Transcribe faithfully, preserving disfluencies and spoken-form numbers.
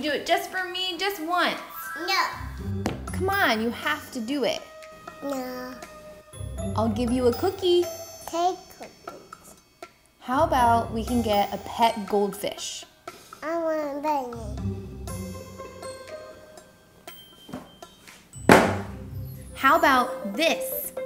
do it just for me, just once? No. Come on, you have to do it. No. I'll give you a cookie. Take cookies. How about we can get a pet goldfish? I want a bunny. How about this?